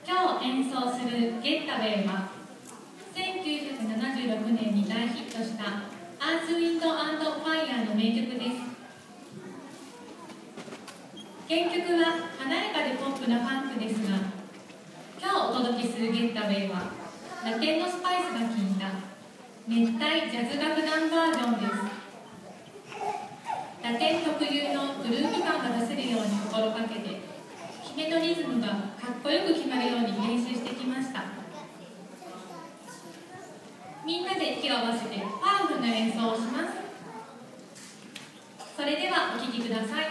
今日演奏する「ゲッタウェイ」は1976年に大ヒットした「アース・ウィンド・アンド・ファイヤー」の名曲です。原曲は華やかでポップなファンクですが、今日お届けする「ゲッタウェイ」はラテンのスパイスが効いた熱帯ジャズ楽団バージョンです。ラテン特有のグルーヴ感が出せるように心がけて、決めのリズムがかっこよく決まるように練習してきました。みんなで息を合わせてパワフルな演奏をします。それではお聴きください。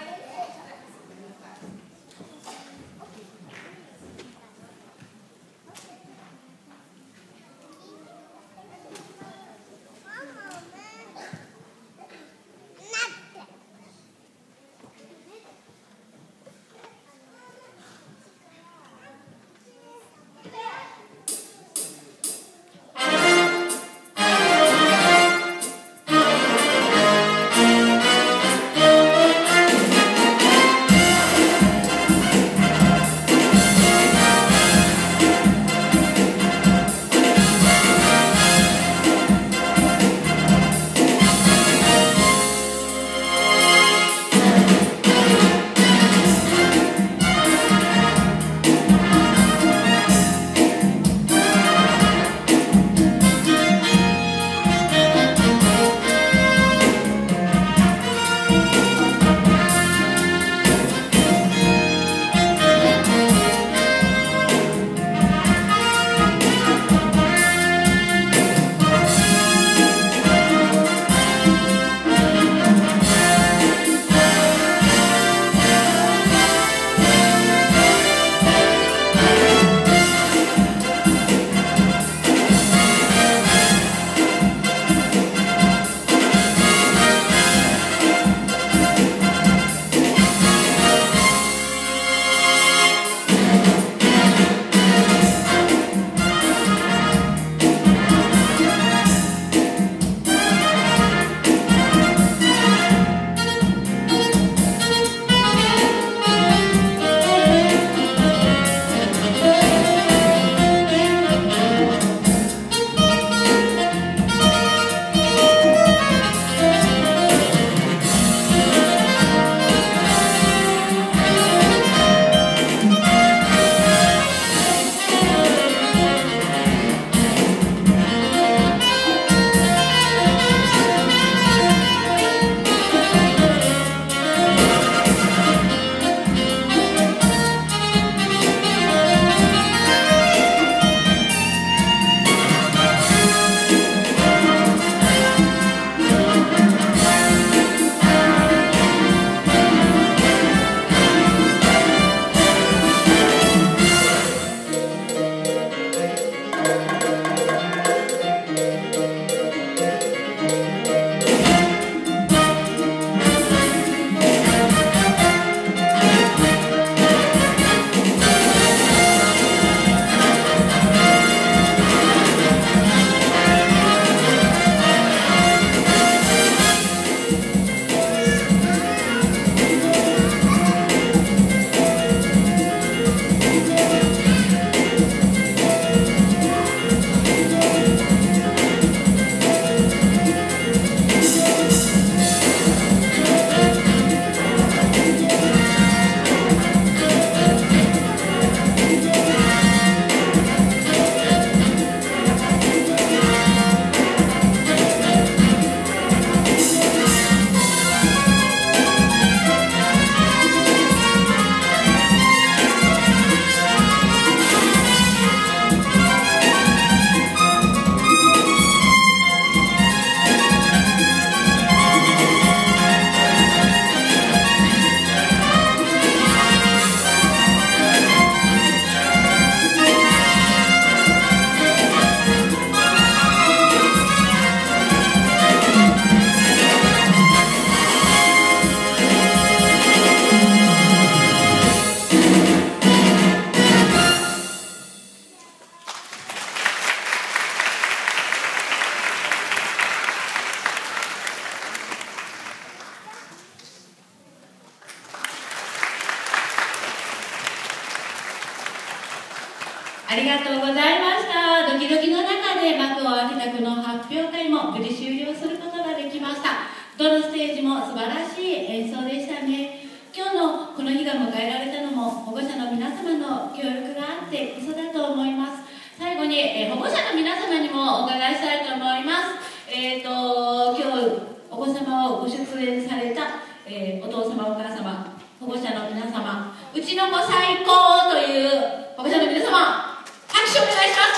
ありがとうございました。ドキドキの中で幕を開けたこの発表会も無事終了することができました。どのステージも素晴らしい演奏でしたね。今日のこの日が迎えられたのも保護者の皆様の協力があってこそだと思います。最後に、保護者の皆様にもお伺いしたいと思います。今日お子様をご出演された、お父様お母様、保護者の皆様、うちの子最高という保護者の皆様、拍手をお願いします。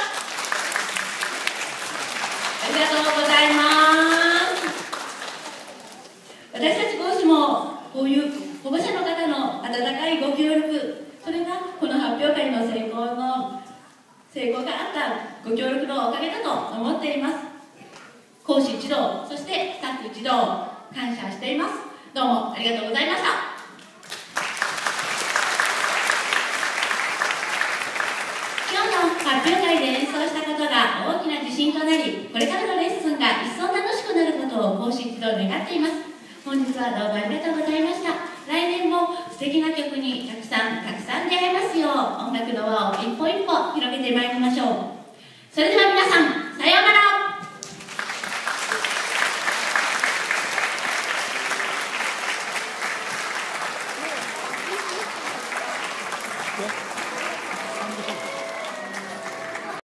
ありがとうございます。私たち講師もこういう保護者の方の温かいご協力、それがこの発表会の成功があったご協力のおかげだと思っています。講師一同、そしてスタッフ一同、感謝しています。どうもありがとうございました。今日の発表会で演奏したことが大きな自信となり、これからのレッスンが一層楽しくなることを講師一同願っています。本日はどうもありがとうございました。来年も素敵な曲にたくさん出会えますよう、音楽の輪